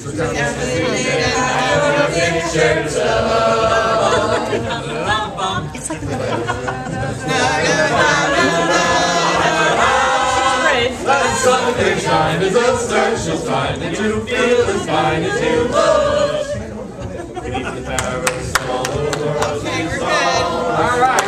It's like That sun can shine as a special time, and you feel as fine as you look. Beneath the barrels, all the world is all. All right.